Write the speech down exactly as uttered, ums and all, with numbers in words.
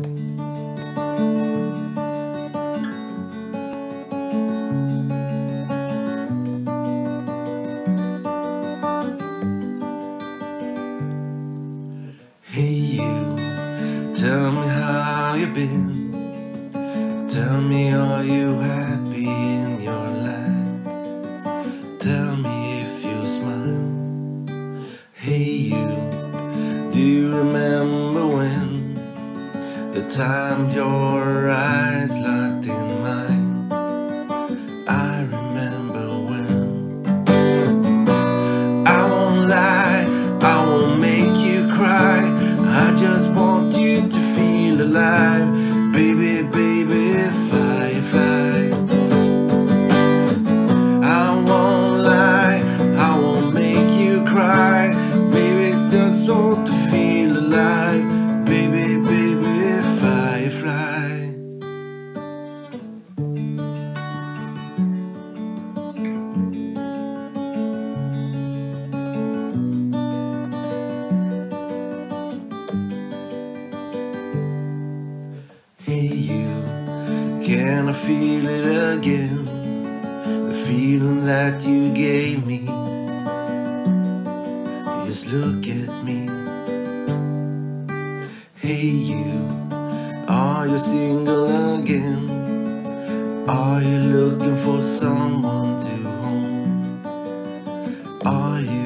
Hey you, tell me how you been. Tell me, are you happy in your life? Tell me if you smile. Hey you, do you remember when the time your eyes locked in mine? I remember when. I won't lie, I won't make you cry. I just want you to feel alive. Baby, baby, firefly. I won't lie, I won't make you cry. Baby, just want to feel alive. Baby, baby, firefly. Hey you, can I feel it again? The feeling that you gave me. Just look at me. Hey you, are you single again? Are you looking for someone to hold? Are you